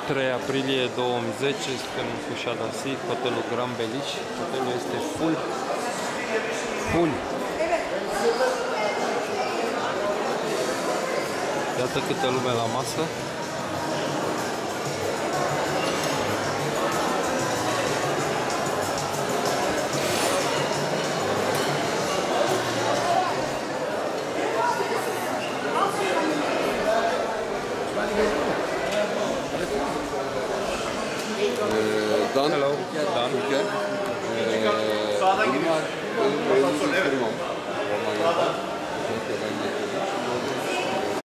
3 aprilie 2010, suntem cu Șadasi, hotelul Grand Beliș. Hotelul este full. Iată câtă lume la masă. Dan. Hello. Dan. Bunlar benim firmam. Romanya'da.